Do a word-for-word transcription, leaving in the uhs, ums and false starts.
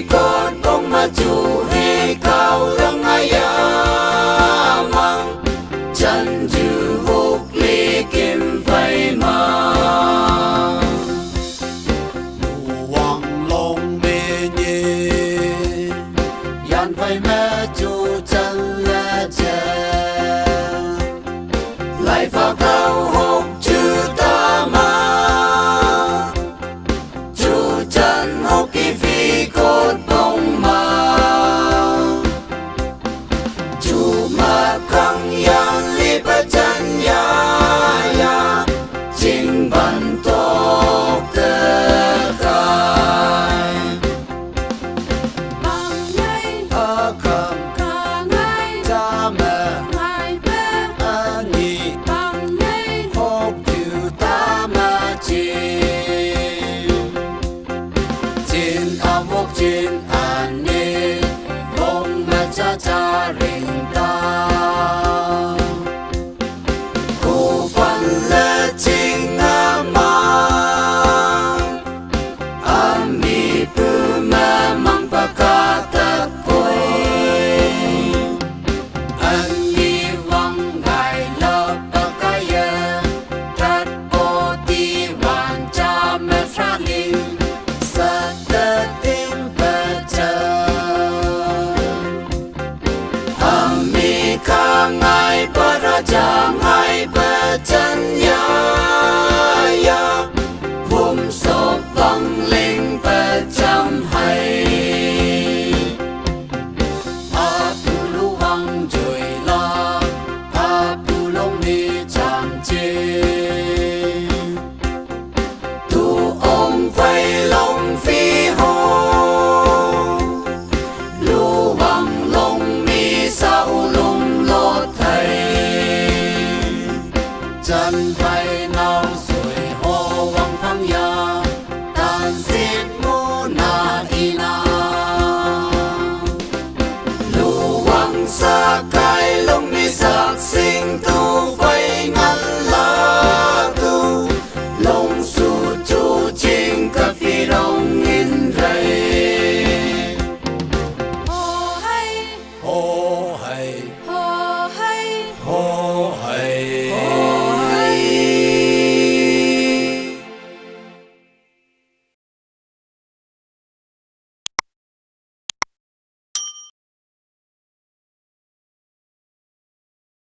con bông mà chủ hay cao lăng ai mang chân chữ hút ly kim phai mang hoàng long mê nhé yan phai mê chủ chân lê chê lại phá cao hút chữ ta mà chủ chân hút kỳ phi cốt bông mà chủ mà khăng yan li bà chân ya ya chính bản tốt cơ cài bằng ngay ở cầm cả ngay cha mẹ ngày bé anh nhị bằng ngay hút chữ ta mà chín chín âm hút chín anh nhị bông mà cha cha rình ta cô phân lệ chính âm mang âm mi bư mẹ mang bà ca tật bôi anh mi vắng ngài lỡ bà ca yê trát bố đi hoàn cha mẹ fra linh sa tê tim bê chơ Ami ka ngai para cha ngai pa chan ya